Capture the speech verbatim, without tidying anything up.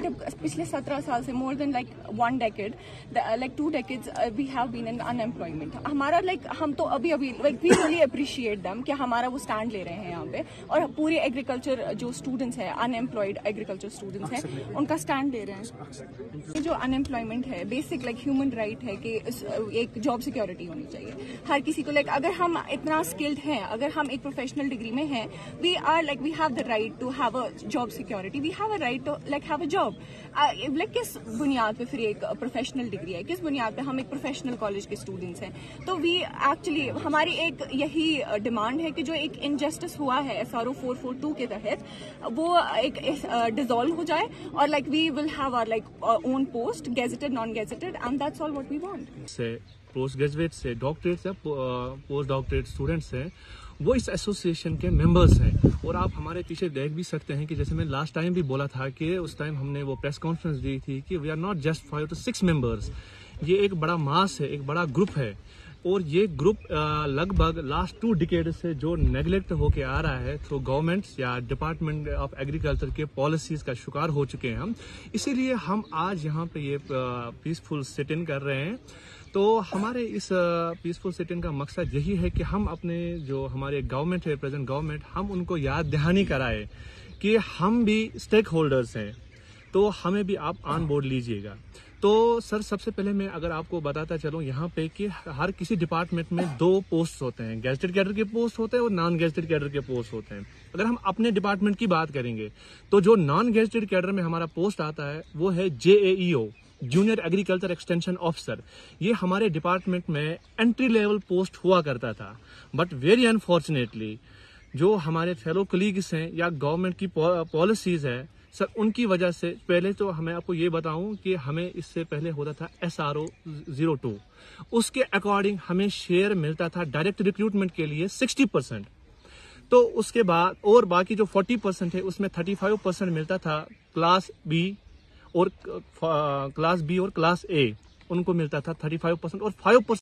पिछले सत्रह साल से more than like one decade like two decades we have been in unemployment. हमारा लाइक like, हम तो अभी अभी like we really appreciate them कि हमारा वो स्टैंड ले रहे हैं यहाँ पे, और पूरे एग्रीकल्चर जो स्टूडेंट्स हैं, अनएम्प्लॉयड एग्रीकल्चर स्टूडेंट्स हैं, उनका स्टैंड ले रहे हैं। जो अनएम्प्लॉयमेंट है बेसिक लाइक ह्यूमन राइट है कि एक जॉब सिक्योरिटी होनी चाहिए हर किसी को। लाइक like, अगर हम इतना स्किल्ड हैं, अगर हम एक प्रोफेशनल डिग्री में हैं, we are like we have the right to have a job security, we have a right to like have a job. Like किस बुनियाद पे फिर एक प्रोफेशनल डिग्री है, किस बुनियाद पे हम एक प्रोफेशनल कॉलेज के स्टूडेंट्स हैं? तो वी एक्चुअली हमारी एक यही डिमांड है कि जो एक इनजस्टिस हुआ है S R O four four two के तहत, वो एक डिसॉल्व हो जाए और like we will have our like own post, gazetted, non gazetted, and that's all what we want. से पोस्ट ग्रेजुएट से डॉक्टरेट या पोस्ट डॉक्टरेट स्टूडेंट्स हैं, वो इस एसोसिएशन के मेंबर्स हैं। और आप हमारे पीछे देख भी सकते हैं कि जैसे मैं लास्ट टाइम भी बोला था कि उस टाइम हमने वो प्रेस कॉन्फ्रेंस दी थी कि we are not just five two six members, ये एक बड़ा मास है, एक बड़ा ग्रुप है। और ये ग्रुप लगभग लास्ट टू डिकेड से जो नेग्लेक्ट होके आ रहा है थ्रू गवर्नमेंट्स या डिपार्टमेंट ऑफ एग्रीकल्चर के पॉलिसीज का शिकार हो चुके हैं हम। इसीलिए हम आज यहाँ पे ये पीसफुल सिट इन कर रहे हैं। तो हमारे इस पीसफुल सिट इन का मकसद यही है कि हम अपने जो हमारे गवर्नमेंट है, प्रेजेंट गवर्नमेंट, हम उनको याद दहानी कराए कि हम भी स्टेक होल्डर्स हैं, तो हमें भी आप ऑन बोर्ड लीजिएगा। तो सर सबसे पहले मैं अगर आपको बताता चलूं यहाँ पे कि हर किसी डिपार्टमेंट में दो पोस्ट होते हैं, गेजेटेड कैडर के पोस्ट होते हैं और नॉन गेजेटेड कैडर के पोस्ट होते हैं। अगर हम अपने डिपार्टमेंट की बात करेंगे तो जो नॉन गेजेटेड कैडर में हमारा पोस्ट आता है वो है J A E O, junior agriculture extension officer. ये हमारे डिपार्टमेंट में एंट्री लेवल पोस्ट हुआ करता था, बट वेरी अनफॉर्चुनेटली जो हमारे फेलो कलीग्स हैं या गवर्नमेंट की पॉलिसीज है सर, उनकी वजह से पहले तो हमें आपको ये बताऊं कि हमें इससे पहले होता था S R O zero two, उसके अकॉर्डिंग हमें शेयर मिलता था डायरेक्ट रिक्रूटमेंट के लिए सिक्सटी परसेंट। तो उसके बाद और बाकी जो फोर्टी परसेंट है उसमें थर्टी फाइव परसेंट मिलता था क्लास बी और क्लास बी और क्लास ए, उनको मिलता था थर्टी फाइव परसेंट और फाइव परसेंट